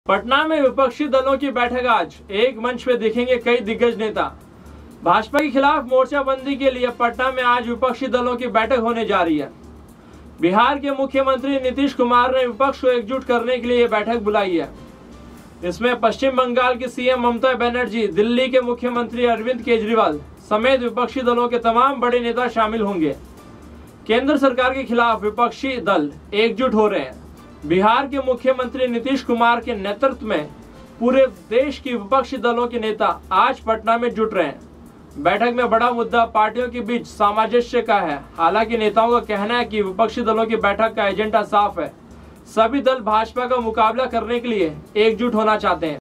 पटना में विपक्षी दलों की बैठक आज। एक मंच पे दिखेंगे कई दिग्गज नेता। भाजपा के खिलाफ मोर्चाबंदी के लिए पटना में आज विपक्षी दलों की बैठक होने जा रही है। बिहार के मुख्यमंत्री नीतीश कुमार ने विपक्ष को एकजुट करने के लिए ये बैठक बुलाई है। इसमें पश्चिम बंगाल की सीएम ममता बनर्जी, दिल्ली के मुख्यमंत्री अरविंद केजरीवाल समेत विपक्षी दलों के तमाम बड़े नेता शामिल होंगे। केंद्र सरकार के खिलाफ विपक्षी दल एकजुट हो रहे हैं। बिहार के मुख्यमंत्री नीतीश कुमार के नेतृत्व में पूरे देश की विपक्षी दलों के नेता आज पटना में जुट रहे हैं। बैठक में बड़ा मुद्दा पार्टियों के बीच सामंजस्य का है। हालांकि नेताओं का कहना है कि विपक्षी दलों की बैठक का एजेंडा साफ है। सभी दल भाजपा का मुकाबला करने के लिए एकजुट होना चाहते हैं।